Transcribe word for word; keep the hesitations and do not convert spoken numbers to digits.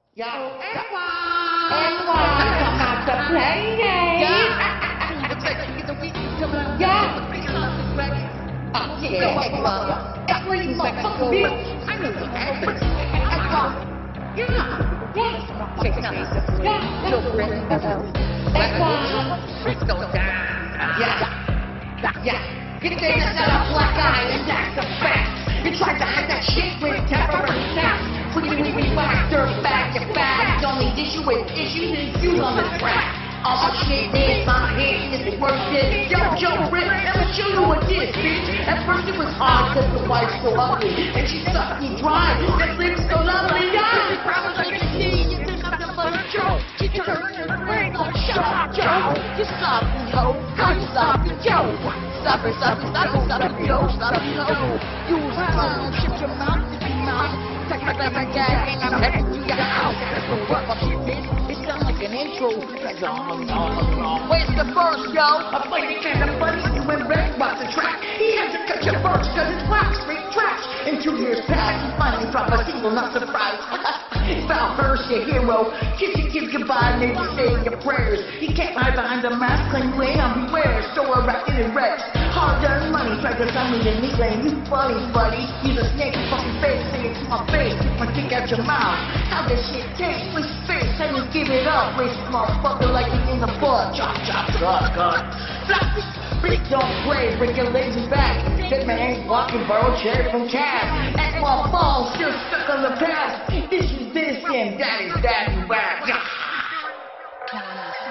Yo, Everyone! everyone, come out to play game. Yeah. Oh, yeah, everyone. Every motherfucking bitch. I know what happened. Everyone. Yeah. Yeah. Check it out. Yeah. Children. Everyone. Let's go down. Yeah. Yeah. You think I got a black eye and that's a fact. You tried to hide that shit with terrorist snaps. When you when you want to back your back. The only issue with issues is you on the track. All my shit is my head is the worst is. Yo, Joe, Rick, let me show you what this, bitch. At first it was hard cause the wife's so ugly. And she sucked me dry. That lips so lovely, yeah. Problems like you see, you think I'm the mother Joe. She turned her ring on, shut up, Joe. You stop me, ho. How you stop me, Joe? Stop it, stop it, stop it, stop it, yo, stop it, yo. Use my tongue, shut your mouth, if you mouth. Take my back, my gag, and I'm heading to your house. That's what my shit is. It sounds like an intro. That's all, all, all. Where's the verse, yo? A funny kind of funny, you went red about the track. He had to cut your verse cause it's rock straight trash. In two years past, he finally dropped a single, not surprised. Foul verse, your hero. Kiss your kids goodbye, maybe say your prayers. He can't hide behind the mask, claim you ain't on beware. So I racked it in Rex. Hard earned money, tried to sell me the meat lane. You funny, buddy. Use a snake fucking face, say it to my face. Take my dick out your mouth. How this shit taste? With space, and you give it up. Waste motherfucker like you in the butt. Chop, chop, cut, cut. Flop this bitch, don't play. Break your lazy back. Dead man ain't walking, borrow cherry from Cash. And my phone still stuck on the past. This is this and that is that and back.